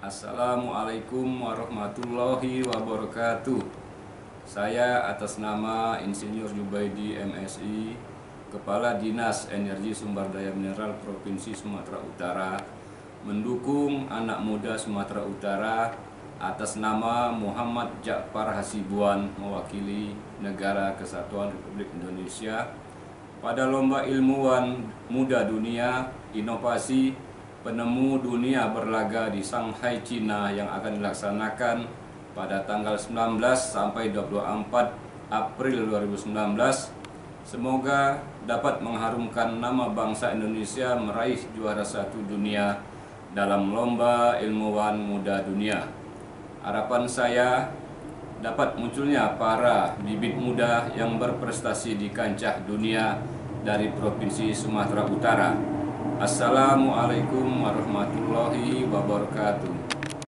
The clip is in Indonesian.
Assalamualaikum warahmatullahi wabarakatuh. Saya atas nama Insinyur Jubaidi MSI, Kepala Dinas Energi Sumber Daya Mineral Provinsi Sumatera Utara, mendukung anak muda Sumatera Utara atas nama Muhammad Ja'far Hasibuan mewakili Negara Kesatuan Republik Indonesia pada Lomba Ilmuwan Muda Dunia Inovasi Penemu Dunia berlaga di Shanghai, Cina yang akan dilaksanakan pada tanggal 19 sampai 24 April 2019. Semoga dapat mengharumkan nama bangsa Indonesia meraih juara 1 dunia dalam Lomba Ilmuwan Muda Dunia. Harapan saya dapat munculnya para bibit muda yang berprestasi di kancah dunia dari Provinsi Sumatera Utara. Assalamualaikum warahmatullahi wabarakatuh.